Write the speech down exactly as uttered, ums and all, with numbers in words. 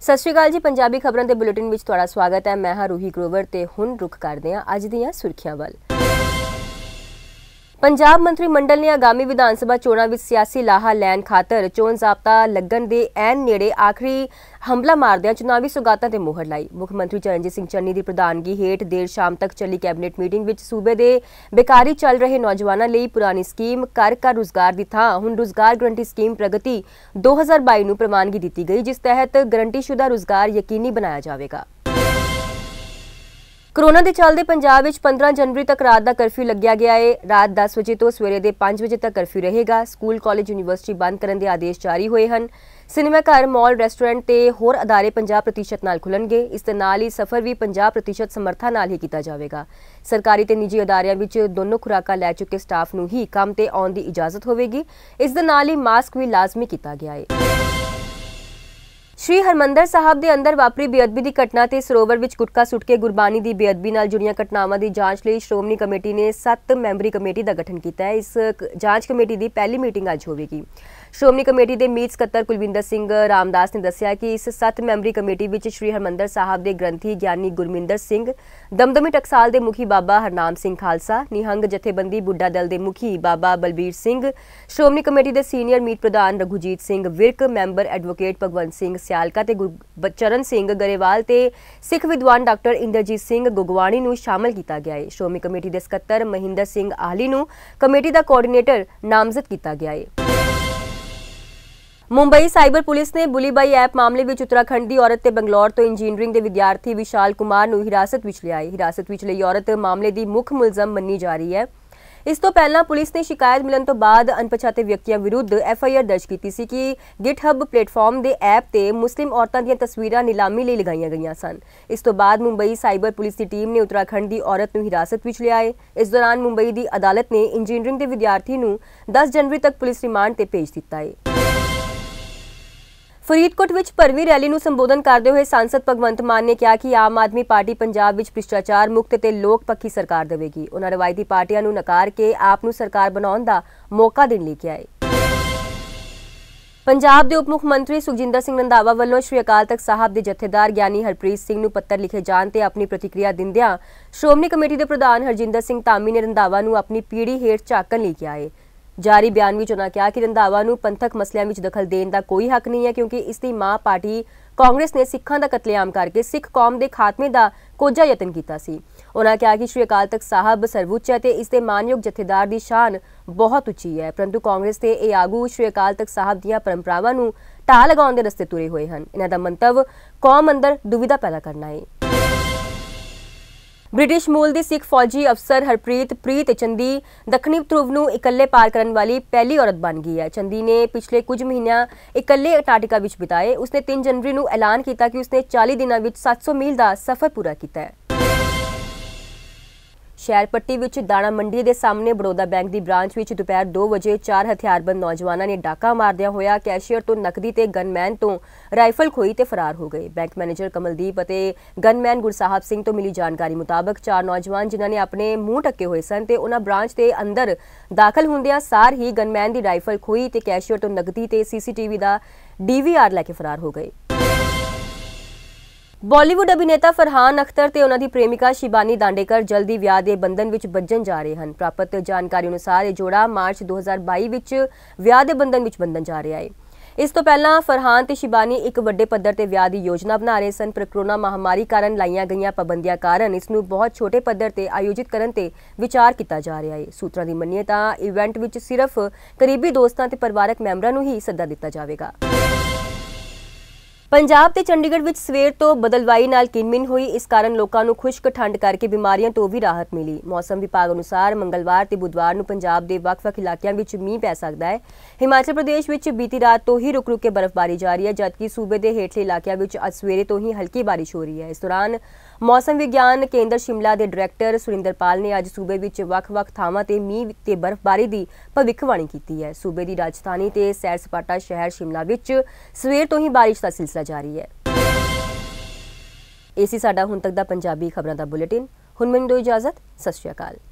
सत श्री अकाल जी। पंजाबी खबरों के बुलेटिन में तुहाडा स्वागत है। मैं हाँ रूही ग्रोवर ते हुण रुख करते हैं अज दीयां सुर्खियां वल। पंजाब मंत्रिमंडल ने आगामी विधान सभा चोणां विच सियासी लाहा लैण खातर चोण जाब्ता लगन दे ऐन नेड़े आखिरी हमला मारदियां चुनावी सौगातां ते मोहर लाई। मुख मंत्री चरणजीत सिंह चन्नी की प्रधानगी हेठ देर शाम तक चली कैबिनेट मीटिंग विच सूबे दे बेकारी चल रहे नौजवानों लई पुरानी स्कीम घर घर रोजगार की थां हुण रोजगार गरंटी स्कीम प्रगति दो हज़ार बाई नूं प्रवानगी दी गई, जिस तहत गरंटीशुदा रोजगार यकीनी बनाया जाएगा। कोरोना के चलते पंजाब में पंद्रह जनवरी तक रात का कर्फ्यू लग्या गया है। रात दस बजे तो सवेरे के पांच बजे तक कर्फ्यू रहेगा। स्कूल कॉलेज यूनिवर्सिटी बंद करने के आदेश जारी हुए हैं। सिनेमा घर मॉल रेस्टोरेंट ते होर अदारे पचास प्रतिशत नाल खुलणगे। इस दे नाल ही सफर भी पचास प्रतिशत समर्था नाल ही किया जाएगा। सरकारी ते निजी अदारियां विच दोनों खुराकां लै चुके स्टाफ नूं ही काम ते आउण दी इजाजत होवेगी। इस दे नाल ही मास्क भी लाजमी किया गया है। श्री हरमंदर साहब के अंदर वापरी बेअदबी की घटना ते सरोवर विच गुटखा सुट के गुरबानी की बेअदबी नाल जुड़ियां घटनावां की जांच लई श्रोमणी कमेटी ने सत्त मैंबरी कमेटी का गठन किया है। इस जांच कमेटी की पहली मीटिंग अज होवेगी। श्रोमणी कमेटी के मीत सकत्तर कुलविंदर सिंह रामदास ने दस्सिया कि इस सत्त मैंबरी कमेटी विच श्री हरमंदर साहब के ग्रंथी ज्ञानी गुरमिंदर सिंह, दमदमी टकसाल के मुखी बाबा हरनाम सिंह खालसा, निहंग जथेबंदी बुढ़ा दल के मुखी बाबा बलबीर सिंह, श्रोमणी कमेटी के सीनियर मीत प्रधान रघुजीत सिंह विरक, मैंबर एडवोकेट भगवंत सिंह सियालका ते गुरचरण सिंह गरेवाल ते सिख विद्वान डॉक्टर इंद्रजीत सिंह गुगवाणी नूं शामिल किया गया है। श्रोमणी कमेटी के सकत्तर महिंदर सिंह आहली नूं कमेटी का कोआर्डीनेटर नामजद किया गया है। मुंबई साइबर पुलिस ने बुलीबाई ऐप मामले में उत्तराखंड की औरत ते बंगलौर तो इंजीनियरिंग के विद्यार्थी विशाल कुमार नूं हिरासत विच लिया है। हिरासत विच लई औरत मामले की मुख मुलजम मन्नी जा रही है। इस तो पहला पुलिस ने शिकायत मिलने तो बाद अनपछाते व्यक्तियों विरुद्ध एफ आई आर दर्ज की सी कि गिटहब प्लेटफॉर्म के ऐप ते मुस्लिम औरतों दी तस्वीरां नीलामी लई लगाईयां गईयां सन। इस तो बाद मुंबई साइबर पुलिस की टीम ने उत्तराखंड की औरत नूं हिरासत विच लिया है। इस दौरान मुंबई की अदालत ने इंजीनियरिंग के विद्यार्थी नूं दस जनवरी तक पुलिस रिमांड ते भेज दिता है। फरीदकोट विच भरवीं रैली नूं संबोधन करते हुए सांसद भगवंत मान ने कहा कि आम आदमी पार्टी पंजाब विच भ्रिष्टाचार मुक्त ते लोक पक्खी सरकार देवेगी। उन्होंने रवायती पार्टियां नूं नकार के आप नूं सरकार बनाउण दा मौका देण लई कहा है। पंजाब के उप मुख मंत्री सुखजिंदर सिंह रंधावा वालों श्री अकाल तख्त साहब के जथेदार ज्ञानी हरप्रीत सिंह नूं पत्र लिखे जाण ते अपनी प्रतिक्रिया दिंदियां श्रोमणी कमेटी के प्रधान हरजिंदर सिंह धामी ने रंधावा नूं अपनी पीढ़ी हेठ झाकण लई कहा है। जारी बयान में उन्होंने कहा कि रंधावा नूं पंथक मसलियां में दखल देने का कोई हक नहीं है, क्योंकि इसकी मां पार्टी कांग्रेस ने सिखां का कतलेआम करके सिख कौम के खात्मे का कोझा यतन किया सी। उन्होंने कहा कि श्री अकाल तख्त साहब सर्वोच्च है ते इसके मानयोग जथेदार की शान बहुत उच्ची है, परंतु कांग्रेस के ये आगू श्री अकाल तख्त साहब दीयां परंपरावां नूं ढाह लगाउण दे रस्ते तुरे हुए हैं। इन्हां दा मंतव कौम अंदर दुविधा पैदा करना है। ब्रिटिश मूल की सिख फौजी अफसर हरप्रीत प्रीत चंदी दक्षिणी ध्रुव नूं इकल्ले पार करने वाली पहली औरत बन गई है। चंदी ने पिछले कुछ महीनों इकल्ले अंटार्कटिका विच बिताए। उसने तीन जनवरी नूं ऐलान किया कि उसने चालीस दिनों में सत्त सौ मील का सफर पूरा किया है। शहर पट्टी विच दाणा मंडी के सामने बड़ौदा बैंक की ब्रांच विच दोपहर दो बजे चार हथियारबंद नौजवानों ने डाका मारदियां होया कैशियर तो नकदी ते गनमैन तो राइफल खोई ते फरार हो गए। बैंक मैनेजर कमलदीप और गनमैन गुरसाहब सिंह तो मिली जानकारी मुताबक चार नौजवान जिन्होंने अपने मूँह ढके हुए सन ते उन्हां ब्रांच के अंदर दाखिल होंदियां सार ही गनमैन की राइफल खोई ते कैशियर तो नकदी ते सी सी टी वी का डी वी आर लैके फरार हो गए। बॉलीवुड अभिनेता फरहान अख्तर ते उन्हां दी प्रेमिका शिबानी दांडेकर जल्दी विआह दे बंधन विच बज्झण जा रहे हैं। प्राप्त जानकारी अनुसार यह जोड़ा मार्च दो हज़ार बाई विच विआह दे बंधन विच बंधन जा रहा है। इस तो पहला फरहान ते शिबानी एक वड्डे पद्धर ते विआह की योजना बना रहे सन, पर कोरोना महामारी कारण लाइयां गईयां पाबंदियां कारण इसनूं बहुत छोटे पद्धर ते आयोजित करन ते विचार किया जा रहा है। सूत्रां दी मन्नीए तां इवेंट विच सिर्फ करीबी दोस्तां ते परिवारक मैंबरां नूं ही सद्दा दिता जावेगा। पंजाब ते चंडीगढ़ विच सवेर तो बदलवाई नाल किनमिन हुई। इस कारण लोगों को खुश्क ठंड करके बीमारियों तो भी राहत मिली। मौसम विभाग अनुसार मंगलवार ते बुधवार नूं पंजाब के वख-वख इलाकों में मींह पै सकता है। हिमाचल प्रदेश विच बीती रात तो ही रुक रुक के बर्फबारी जारी है, जबकि सूबे के हेठले इलाकों में अज सवेरे तो ही हल्की बारिश हो रही है। इस दौरान मौसम विज्ञान केंद्र शिमला के डायरैक्टर सुरिंदरपाल ने अज सूबे विच वख-वख थावां ते मींह ते बर्फबारी की भविष्यवाणी की है। सूबे की राजधानी ते सैर सपाटा शहर शिमला विच सवेर तो ही बारिश का सिलसिला जारी है। इसी साडा हुण तक दा पंजाबी खबरां दा बुलेटिन। हुण मैनूं दो इजाजत। सत श्री अकाल।